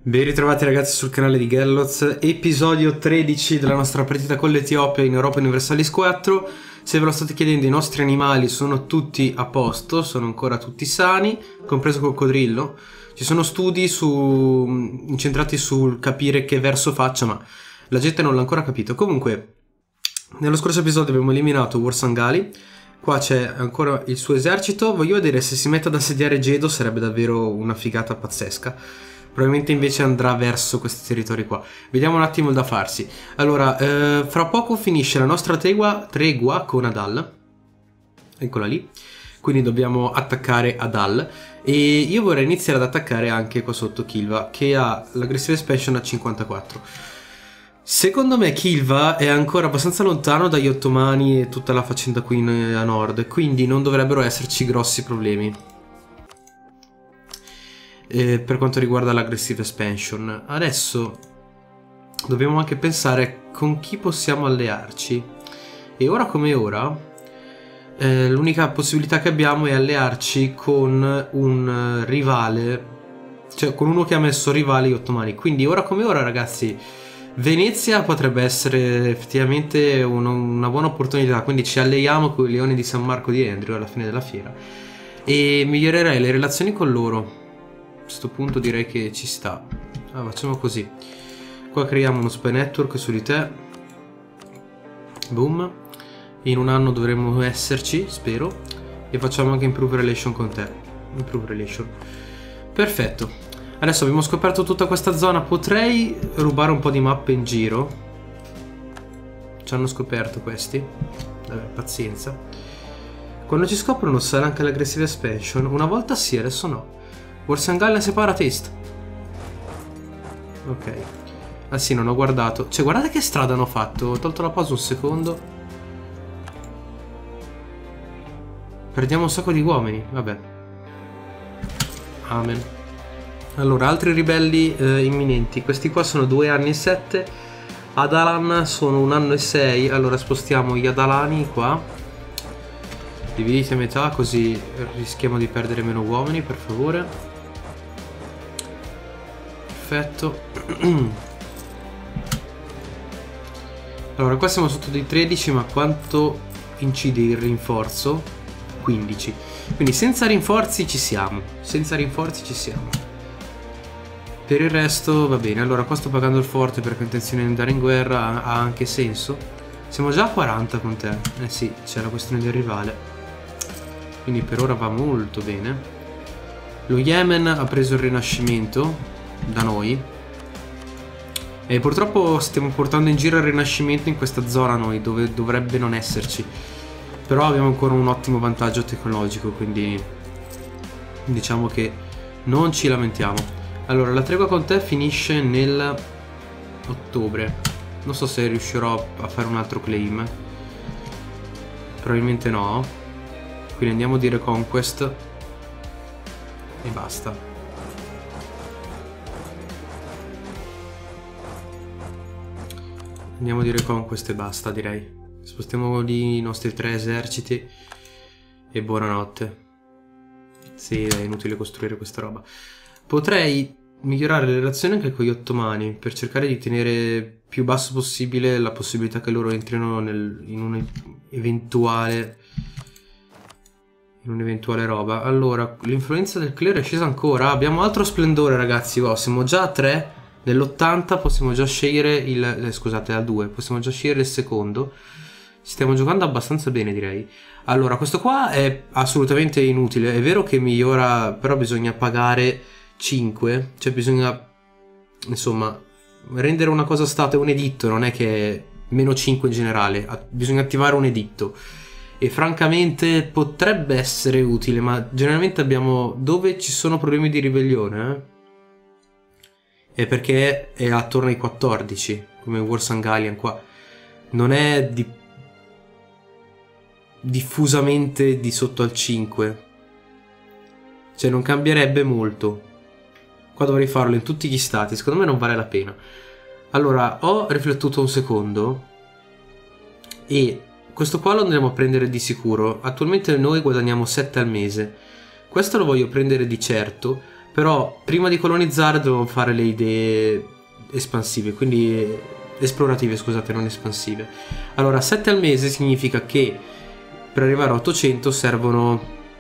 Ben ritrovati ragazzi sul canale di Gelloz, episodio 13 della nostra partita con l'Etiopia in Europa Universalis 4. Se ve lo state chiedendo, i nostri animali sono tutti a posto, sono ancora tutti sani, compreso il coccodrillo. Ci sono studi incentrati sul capire che verso faccia, ma la gente non l'ha ancora capito. Comunque, nello scorso episodio abbiamo eliminato Warsangali. Qua c'è ancora il suo esercito. Voglio vedere se si mette ad assediare Gedo, sarebbe davvero una figata pazzesca. Probabilmente invece andrà verso questi territori qua. Vediamo un attimo il da farsi. Allora, fra poco finisce la nostra tregua con Adal. Eccola lì. Quindi dobbiamo attaccare Adal. E io vorrei iniziare ad attaccare anche qua sotto Kilva, che ha l'aggressive expansion a 54. Secondo me Kilva è ancora abbastanza lontano dagli ottomani e tutta la faccenda qui a nord, quindi non dovrebbero esserci grossi problemi per quanto riguarda l'aggressive expansion. Adesso dobbiamo anche pensare con chi possiamo allearci, e ora come ora l'unica possibilità che abbiamo è allearci con un rivale, cioè con uno che ha messo rivali gli ottomani. Quindi ora come ora, ragazzi, Venezia potrebbe essere effettivamente una buona opportunità, quindi ci alleiamo con i leoni di San Marco di Andrew alla fine della fiera e migliorerei le relazioni con loro. A questo punto direi che ci sta. Facciamo così. Qua creiamo uno spy network su di te. Boom. In un anno dovremmo esserci, spero. E facciamo anche improve relation con te. Improve relation. Perfetto. Adesso abbiamo scoperto tutta questa zona. Potrei rubare un po' di mappe in giro. Ci hanno scoperto questi. Vabbè, pazienza. Quando ci scoprono sarà anche l'aggressive expansion. Una volta sì, adesso no. Warsangal separatist. Ok. Ah sì, non ho guardato. Cioè, guardate che strada hanno fatto. Ho tolto la pausa un secondo. Perdiamo un sacco di uomini. Vabbè. Amen. Allora, altri ribelli imminenti. Questi qua sono 2 anni e 7. Adalan sono 1 anno e 6. Allora spostiamo gli Adalani qua. Dividete a metà, così rischiamo di perdere meno uomini, per favore. Perfetto. Allora, qua siamo sotto di 13, ma quanto incide il rinforzo? 15. Quindi senza rinforzi ci siamo. Senza rinforzi ci siamo. Per il resto va bene. Allora, qua sto pagando il forte perché ho intenzione di andare in guerra. Ha anche senso. Siamo già a 40 con te. Eh sì, c'è la questione del rivale. Quindi per ora va molto bene. Lo Yemen ha preso il rinascimento da noi. E purtroppo stiamo portando in giro il rinascimento in questa zona noi, dove dovrebbe non esserci. Però abbiamo ancora un ottimo vantaggio tecnologico, quindi diciamo che non ci lamentiamo. Allora, la tregua con te finisce nel ottobre. Non so se riuscirò a fare un altro claim. Probabilmente no. Quindi andiamo di reconquest e basta. Andiamo di reconquest e basta, direi. Spostiamo lì i nostri 3 eserciti e buonanotte. Sì, è inutile costruire questa roba. Potrei migliorare le relazioni anche con gli ottomani per cercare di tenere più basso possibile la possibilità che loro entrino in un'eventuale roba. Allora, l'influenza del clero è scesa ancora. Abbiamo altro splendore, ragazzi. Wow, siamo già a 3. Nell'80 possiamo già scegliere il... scusate, a 2. Possiamo già scegliere il secondo. Stiamo giocando abbastanza bene, direi. Allora, questo qua è assolutamente inutile. È vero che migliora, però bisogna pagare 5. Cioè bisogna, insomma, rendere una cosa state un editto. Non è che è meno 5 in generale. Bisogna attivare un editto. E francamente potrebbe essere utile, ma generalmente abbiamo... Dove ci sono problemi di ribellione, è perché è attorno ai 14, come Warsangalian qua. Non è diffusamente di sotto al 5. Cioè non cambierebbe molto. Qua dovrei farlo in tutti gli stati. Secondo me non vale la pena. Allora, ho riflettuto un secondo e questo qua lo andremo a prendere di sicuro. Attualmente noi guadagniamo 7 al mese. Questo lo voglio prendere di certo, Però prima di colonizzare dobbiamo fare le idee espansive, quindi esplorative, scusate, non espansive. Allora, 7 al mese significa che per arrivare a 800 servono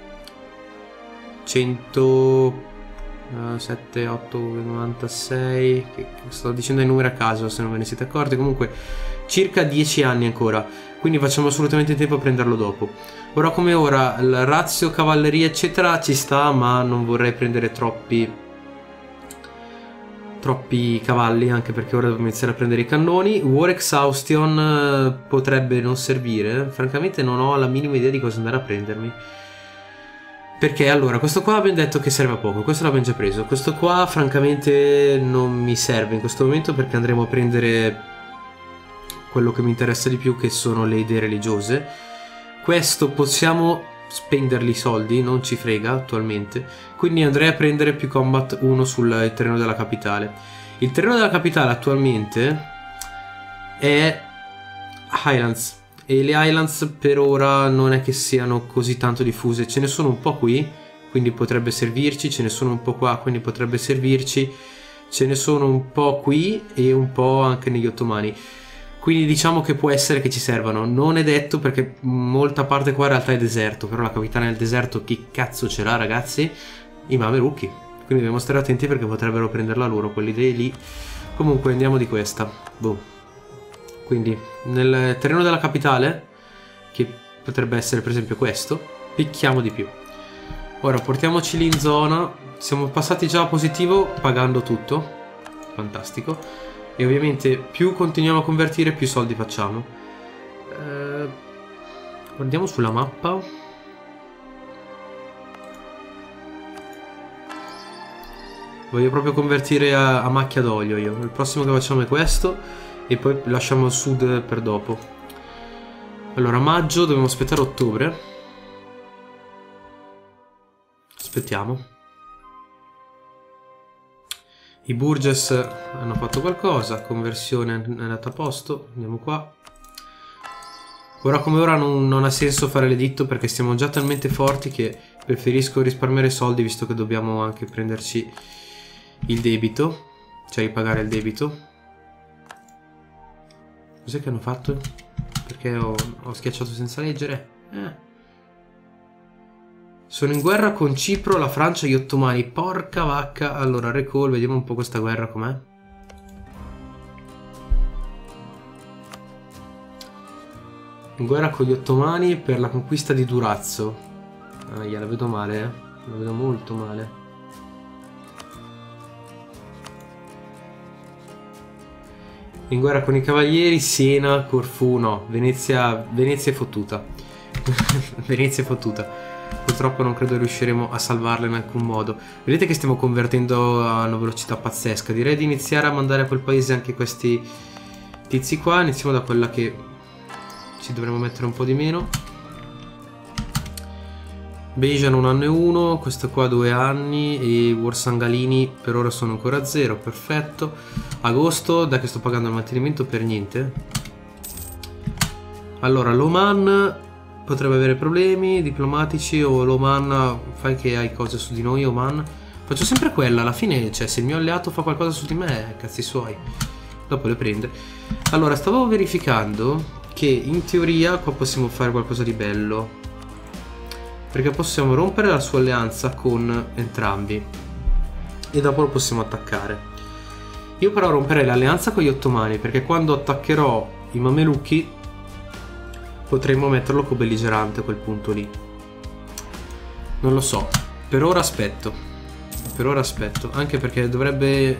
100... 7, 8, 96, che sto dicendo i numeri a caso se non ve ne siete accorti, comunque circa 10 anni ancora, quindi facciamo assolutamente in tempo a prenderlo dopo. Ora come ora il razio cavalleria eccetera ci sta, ma non vorrei prendere troppi cavalli, anche perché ora devo iniziare a prendere i cannoni. War Exhaustion potrebbe non servire, francamente non ho la minima idea di cosa andare a prendermi. Perché allora, questo qua abbiamo detto che serve a poco, questo l'abbiamo già preso, questo qua francamente non mi serve in questo momento perché andremo a prendere quello che mi interessa di più, che sono le idee religiose. Questo possiamo spenderli i soldi, non ci frega attualmente, quindi andrei a prendere più combat 1 sul terreno della capitale. Il terreno della capitale attualmente è Highlands. E le Highlands per ora non è che siano così tanto diffuse, ce ne sono un po' qui, quindi potrebbe servirci, ce ne sono un po' qua, quindi potrebbe servirci, ce ne sono un po' qui e un po' anche negli ottomani, quindi diciamo che può essere che ci servano, non è detto perché molta parte qua in realtà è deserto, però la capitale nel deserto chi cazzo ce l'ha ragazzi? I Mamelucchi, quindi dobbiamo stare attenti perché potrebbero prenderla loro, quell'idea lì. Comunque andiamo di questa, boh. Quindi nel terreno della capitale, che potrebbe essere per esempio questo, picchiamo di più. Ora portiamoci lì in zona, siamo passati già a positivo pagando tutto, fantastico. E ovviamente più continuiamo a convertire più soldi facciamo. Guardiamo sulla mappa. Voglio proprio convertire a macchia d'olio io. Il prossimo che facciamo è questo. E poi lasciamo il sud per dopo. Allora, maggio, dobbiamo aspettare ottobre. Aspettiamo. I Burgess hanno fatto qualcosa, conversione è andata a posto, andiamo qua. Ora come ora non ha senso fare l'editto perché siamo già talmente forti che preferisco risparmiare soldi visto che dobbiamo anche prenderci il debito, cioè pagare il debito. Cos'è che hanno fatto? Perché ho schiacciato senza leggere? Sono in guerra con Cipro, la Francia e gli ottomani. Porca vacca. Allora, recall, vediamo un po' questa guerra com'è. In guerra con gli ottomani per la conquista di Durazzo. Ah, la vedo male, la vedo molto male. In guerra con i cavalieri, Siena, Corfù, no, Venezia è fottuta. Venezia è fottuta. Purtroppo non credo riusciremo a salvarla in alcun modo. Vedete che stiamo convertendo a una velocità pazzesca. Direi di iniziare a mandare a quel paese anche questi tizi qua. Iniziamo da quella che ci dovremmo mettere un po' di meno. Bejan 1 anno e 1, questo qua 2 anni e Warsangalini per ora sono ancora a 0, perfetto. Agosto, dai che sto pagando il mantenimento per niente. Allora, l'Oman potrebbe avere problemi diplomatici o l'Oman, fai che hai cose su di noi Oman. Faccio sempre quella, alla fine, cioè se il mio alleato fa qualcosa su di me, cazzi suoi. Dopo le prende. Allora, stavo verificando che in teoria qua possiamo fare qualcosa di bello. Perché possiamo rompere la sua alleanza con entrambi e dopo lo possiamo attaccare. Io però romperei l'alleanza con gli ottomani perché quando attaccherò i Mamelucchi potremmo metterlo come belligerante a quel punto lì. Non lo so, per ora aspetto. Per ora aspetto, anche perché dovrebbe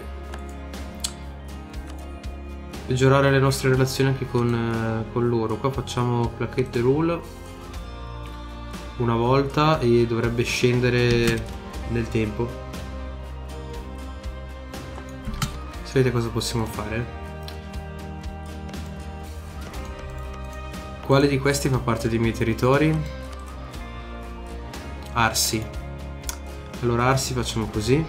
peggiorare le nostre relazioni anche con loro. Qua facciamo plaquette rule una volta e dovrebbe scendere nel tempo. Sapete cosa possiamo fare? Quale di questi fa parte dei miei territori? Arsi. Allora Arsi facciamo così.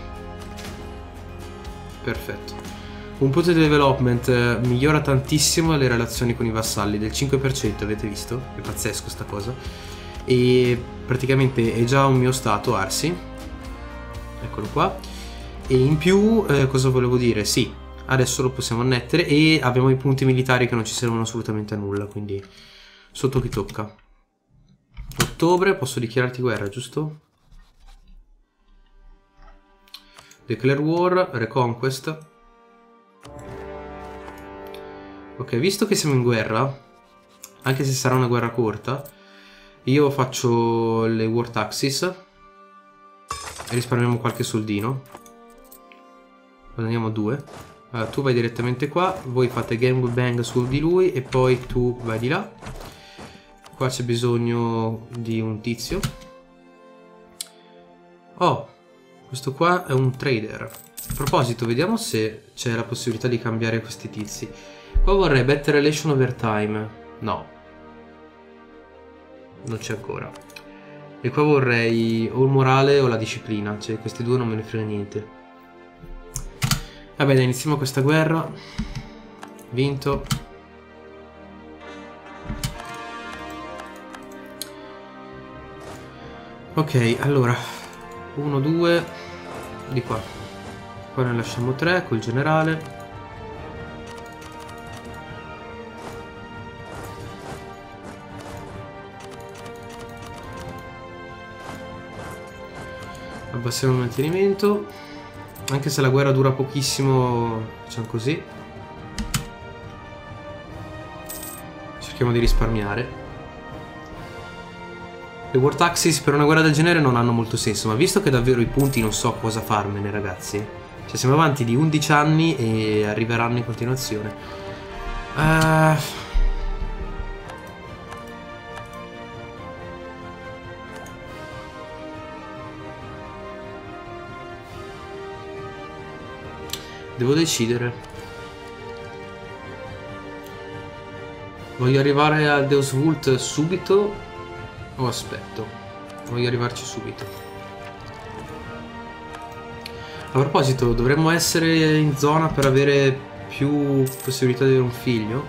Perfetto. Un punto di development migliora tantissimo le relazioni con i vassalli, del 5%, avete visto? È pazzesco sta cosa. E praticamente è già un mio stato Arsi, eccolo qua. E in più, cosa volevo dire? Sì, adesso lo possiamo annettere e abbiamo i punti militari che non ci servono assolutamente a nulla, quindi sotto chi tocca. Ottobre, posso dichiararti guerra, giusto? Declare war, reconquest. Ok, visto che siamo in guerra, anche se sarà una guerra corta, io faccio le war taxes e risparmiamo qualche soldino. Guadagniamo 2. Allora, tu vai direttamente qua, voi fate game bang su di lui e poi tu vai di là. Qua c'è bisogno di un tizio. Oh, questo qua è un trader. A proposito, vediamo se c'è la possibilità di cambiare questi tizi. Qua vorrei better relation over time. No, non c'è ancora. E qua vorrei o il morale o la disciplina. Cioè questi due non me ne frega niente. Vabbè, dai, iniziamo questa guerra. Vinto. Ok, allora 1, 2 di qua. Qua ne lasciamo 3 col generale. Abbassiamo il mantenimento. Anche se la guerra dura pochissimo, facciamo così. Cerchiamo di risparmiare. Le war taxes per una guerra del genere non hanno molto senso, ma visto che davvero i punti non so cosa farmene, ragazzi. Cioè siamo avanti di 11 anni e arriveranno in continuazione. Devo decidere. Voglio arrivare a Deus Vult subito o aspetto? Voglio arrivarci subito. A proposito, dovremmo essere in zona per avere più possibilità di avere un figlio.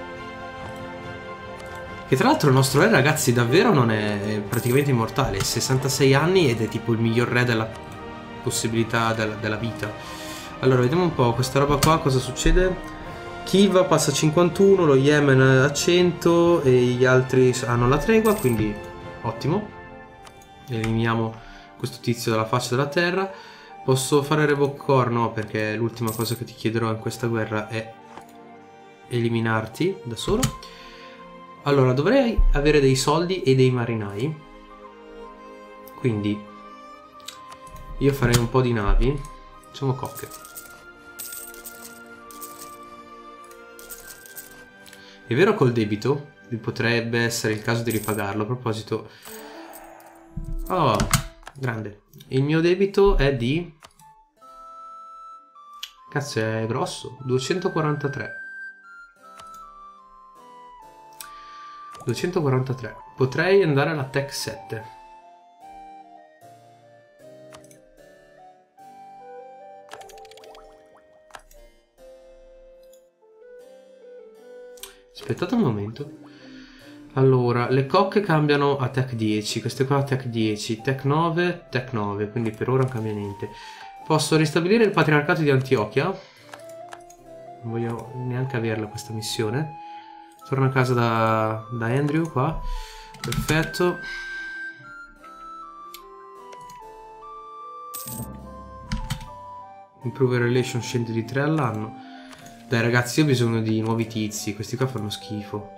Che tra l'altro il nostro re, ragazzi, davvero non è praticamente immortale. 66 anni ed è tipo il miglior re della possibilità della vita. Allora, vediamo un po' questa roba qua, cosa succede. Kiva passa a 51, lo Yemen a 100 e gli altri hanno la tregua, quindi ottimo. Eliminiamo questo tizio dalla faccia della terra. Posso fare revoke core? No, perché l'ultima cosa che ti chiederò in questa guerra è eliminarti da solo. Allora, dovrei avere dei soldi e dei marinai. Quindi io farei un po' di navi. Facciamo cocche. È vero col debito potrebbe essere il caso di ripagarlo. A proposito, oh, grande. Il mio debito è di... Cazzo, è grosso. 243. 243. Potrei andare alla Tech 7. Aspettate un momento. Allora, le cocche cambiano a Tech 10, queste qua a Tech 10, Tech 9, quindi per ora non cambia niente. Posso ristabilire il patriarcato di Antiochia. Non voglio neanche averla questa missione. Torno a casa da Andrew qua. Perfetto. Improve relation scende di 3 all'anno. Dai ragazzi, io ho bisogno di nuovi tizi, questi qua fanno schifo.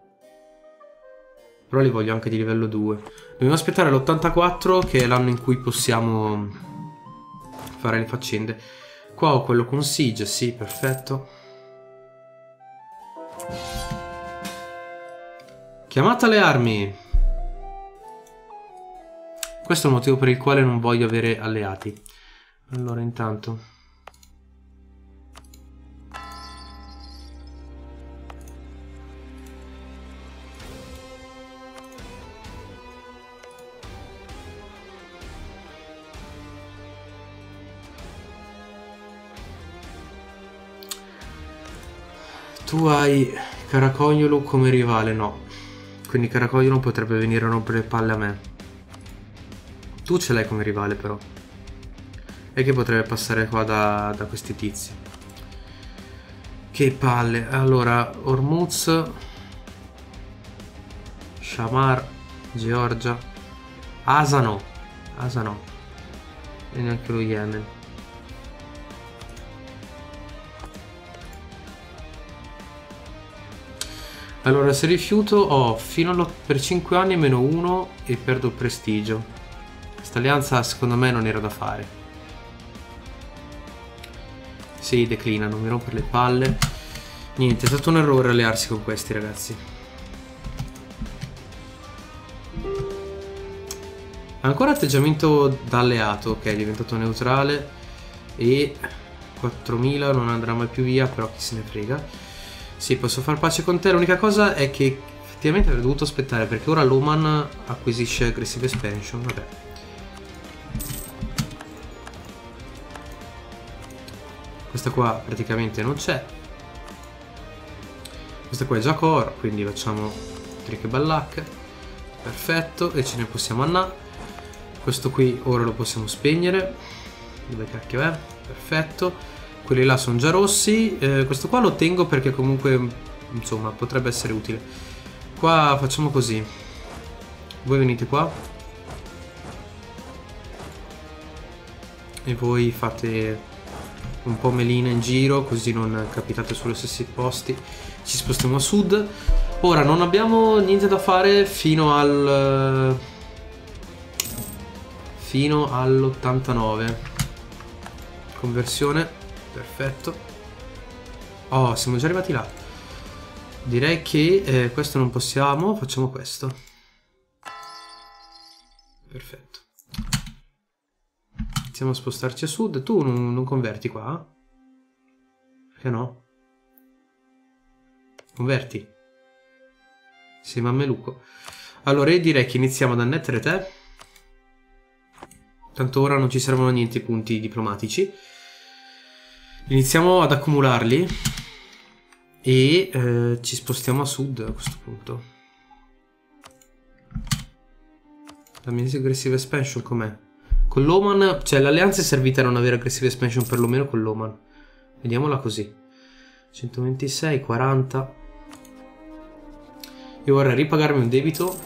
Però li voglio anche di livello 2. Dobbiamo aspettare l'84, che è l'anno in cui possiamo fare le faccende. Qua ho quello con Siege, sì, perfetto. Chiamata alle armi. Questo è il motivo per il quale non voglio avere alleati. Allora, intanto... Tu hai Caracognolo come rivale, no. Quindi Caracognolo potrebbe venire a rompere le palle a me. Tu ce l'hai come rivale però. E che potrebbe passare qua da questi tizi. Che palle. Allora, Hormuz, Shamar, Georgia, Asa no. E neanche lo Yemen. Allora, se rifiuto ho fino per 5 anni -1 e perdo prestigio. Questa alleanza secondo me non era da fare. Sì, declina, non mi rompere le palle. Niente, è stato un errore allearsi con questi, ragazzi. Ancora atteggiamento da alleato, ok, è diventato neutrale. E 4000 non andrà mai più via, però chi se ne frega. Sì, posso far pace con te. L'unica cosa è che effettivamente avrei dovuto aspettare, perché ora l'Oman acquisisce Aggressive Expansion, vabbè. Questa qua praticamente non c'è. Questa qua è già core, quindi facciamo Trick e Ballak. Perfetto, e ce ne possiamo andare. Questo qui ora lo possiamo spegnere. Dove cacchio è? Perfetto. Quelli là sono già rossi. Questo qua lo tengo perché comunque, insomma, potrebbe essere utile. Qua facciamo così. Voi venite qua. E voi fate un po' melina in giro, così non capitate sugli stessi posti. Ci spostiamo a sud. Ora non abbiamo niente da fare fino all'89. Conversione, perfetto. Oh, siamo già arrivati là. Direi che questo non possiamo, facciamo questo. Perfetto. Iniziamo a spostarci a sud. Tu non converti qua? Perché no? Converti? Sei mammeluco. Allora io direi che iniziamo ad annettere te. Tanto ora non ci servono niente i punti diplomatici. Iniziamo ad accumularli. E ci spostiamo a sud a questo punto. La mia aggressive expansion com'è? Con l'Oman, cioè l'alleanza è servita a non avere aggressive expansion perlomeno con l'Oman. Vediamola così. 126, 40. Io vorrei ripagarmi un debito.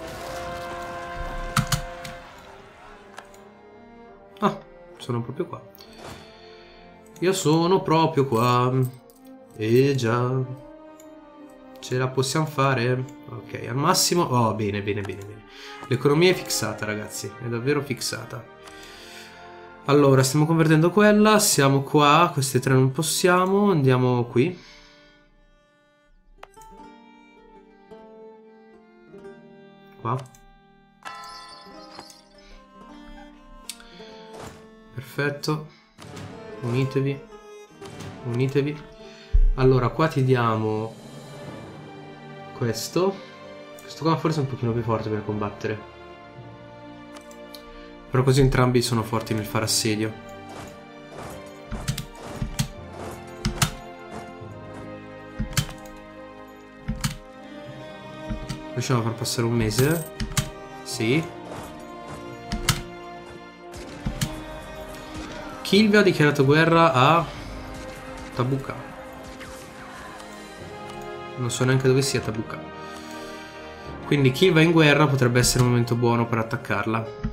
Ah, sono proprio qua. Io sono proprio qua. E già. Ce la possiamo fare? Ok, al massimo. Oh, bene. L'economia è fissata, ragazzi. È davvero fissata. Allora, stiamo convertendo quella. Siamo qua. Queste tre non possiamo. Andiamo qui. Qua. Perfetto. Unitevi. Allora, qua ti diamo questo. Questo qua forse è un pochino più forte per combattere. Però così entrambi sono forti nel fare assedio. Riusciamo a far passare un mese? Sì. Kilvia ha dichiarato guerra a Tabuka. Non so neanche dove sia Tabuka. Quindi Kilvia in guerra potrebbe essere un momento buono per attaccarla.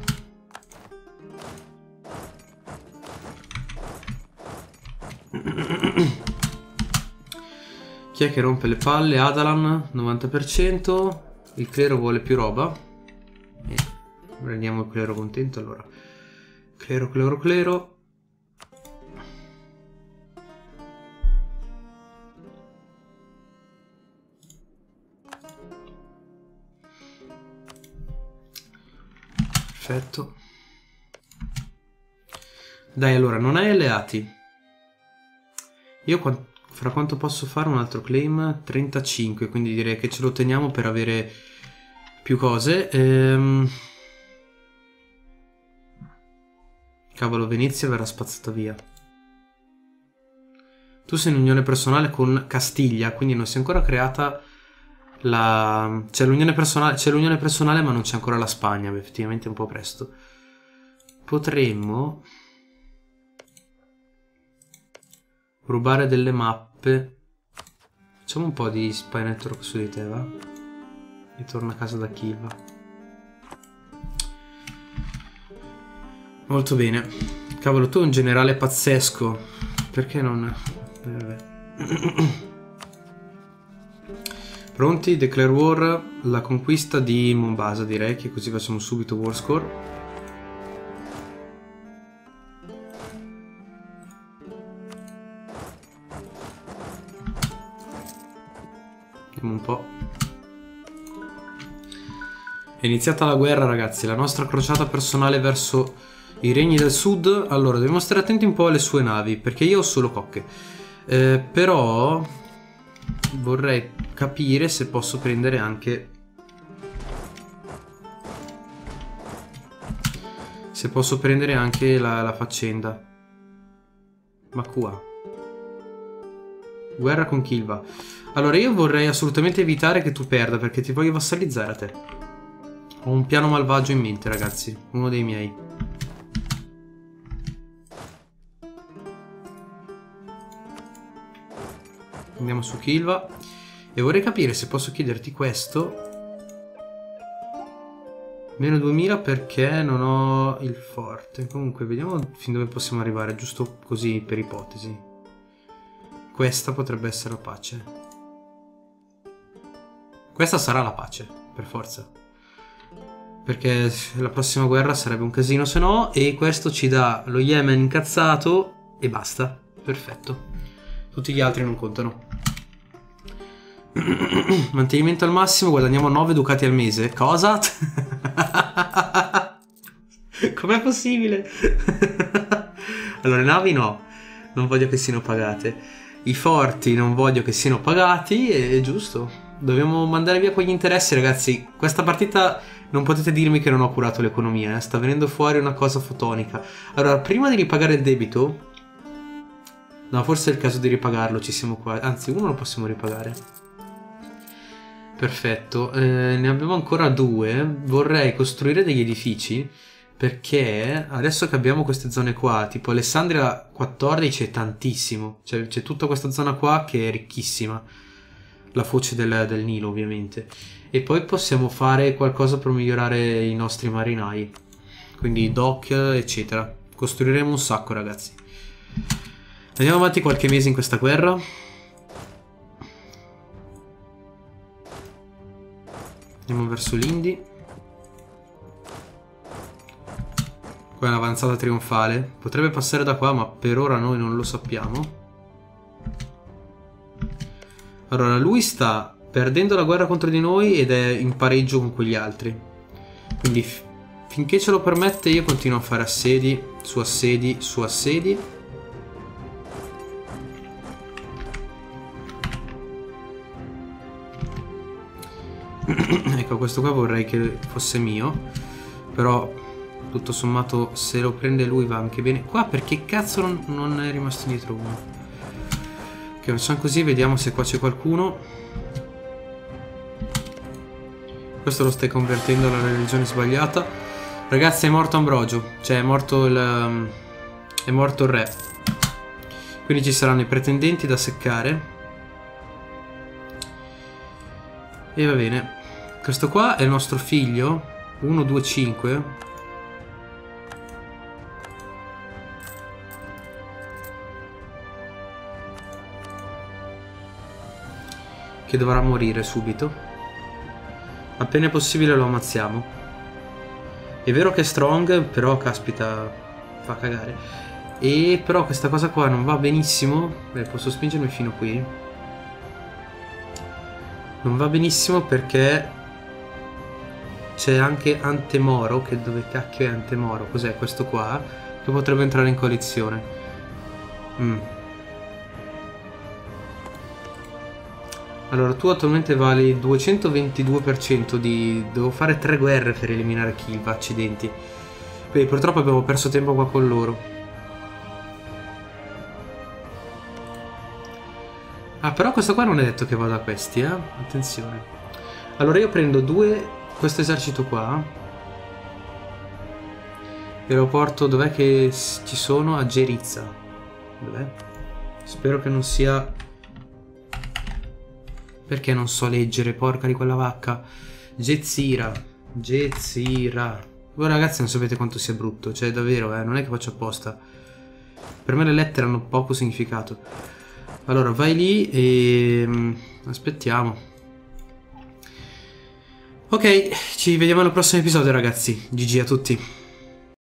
Chi è che rompe le palle? Adalan 90%. Il clero vuole più roba. Rendiamo il clero contento allora. Clero. Perfetto. Dai, allora, non hai alleati. Io fra quanto posso fare un altro claim? 35, quindi direi che ce lo teniamo per avere più cose. Cavolo, Venezia verrà spazzata via. Tu sei in unione personale con Castiglia, quindi non si è ancora creata la... C'è l'unione personale ma non c'è ancora la Spagna, effettivamente è un po' presto. Potremmo... Rubare delle mappe. Facciamo un po' di spy network su di te, va? E torna a casa da Kilva. Molto bene. Cavolo, tu è un generale pazzesco. Perché non... vabbè. Pronti? Declare war. La conquista di Mombasa, direi, che così facciamo subito war score. Vediamo un po'. È iniziata la guerra, ragazzi. La nostra crociata personale verso i regni del sud. Allora, dobbiamo stare attenti un po' alle sue navi, perché io ho solo cocche. Però vorrei capire se posso prendere anche... se posso prendere anche la faccenda. Ma qua. Guerra con Kilva. Allora, io vorrei assolutamente evitare che tu perda, perché ti voglio vassalizzare a te. Ho un piano malvagio in mente, ragazzi. Uno dei miei. Andiamo su Kilva. E vorrei capire se posso chiederti questo. Meno 2000 perché non ho il forte. Comunque, vediamo fin dove possiamo arrivare, giusto così per ipotesi. Questa potrebbe essere la pace. Questa sarà la pace, per forza. Perché la prossima guerra sarebbe un casino se no. E questo ci dà lo Yemen incazzato e basta. Perfetto. Tutti gli altri non contano. Mantenimento al massimo, guadagniamo 9 ducati al mese. Cosa? Com'è possibile? Allora, le navi no, non voglio che siano pagate. I forti non voglio che siano pagati. È giusto. Dobbiamo mandare via quegli interessi, ragazzi. Questa partita non potete dirmi che non ho curato l'economia, sta venendo fuori una cosa fotonica. Allora, prima di ripagare il debito... No, forse è il caso di ripagarlo, ci siamo qua. Anzi, uno lo possiamo ripagare. Perfetto, ne abbiamo ancora 2. Vorrei costruire degli edifici, perché adesso che abbiamo queste zone qua, tipo Alessandria 14 è tantissimo. Cioè c'è tutta questa zona qua che è ricchissima. La foce del Nilo, ovviamente. E poi possiamo fare qualcosa per migliorare i nostri marinai. Quindi dock, eccetera. Costruiremo un sacco, ragazzi. Andiamo avanti qualche mese in questa guerra. Andiamo verso l'Indi. Qua è un'avanzata trionfale. Potrebbe passare da qua, ma per ora noi non lo sappiamo. Allora, lui sta perdendo la guerra contro di noi ed è in pareggio con quegli altri. Quindi finché ce lo permette io continuo a fare assedi su assedi su assedi. Ecco, questo qua vorrei che fosse mio. Però tutto sommato se lo prende lui va anche bene. Qua perché cazzo non è rimasto dietro uno? Ok, facciamo così, vediamo se qua c'è qualcuno. Questo lo stai convertendo alla religione sbagliata. Ragazzi, è morto Ambrogio. Cioè è morto il re. Quindi ci saranno i pretendenti da seccare. E va bene. Questo qua è il nostro figlio 125. Che dovrà morire subito. Appena è possibile lo ammazziamo. È vero che è strong, però caspita, fa cagare. E però questa cosa qua non va benissimo. Beh, posso spingermi fino qui. Non va benissimo perché c'è anche Antemoro, che dove cacchio è Antemoro? Cos'è questo qua? Che potrebbe entrare in coalizione. Allora, tu attualmente vali il 222% di... Devo fare 3 guerre per eliminare Kilva, accidenti. Quindi purtroppo abbiamo perso tempo qua con loro. Ah, però questo qua non è detto che vada a questi, attenzione. Allora io prendo questo esercito qua e lo porto, dov'è che ci sono? A Gerizza. Dov'è? Spero che non sia... Perché non so leggere, porca di quella vacca. Gezira. Gezira. Voi ragazzi non sapete quanto sia brutto. Cioè davvero, non è che faccio apposta. Per me le lettere hanno poco significato. Allora vai lì e... aspettiamo. Ok, ci vediamo al prossimo episodio ragazzi. GG a tutti.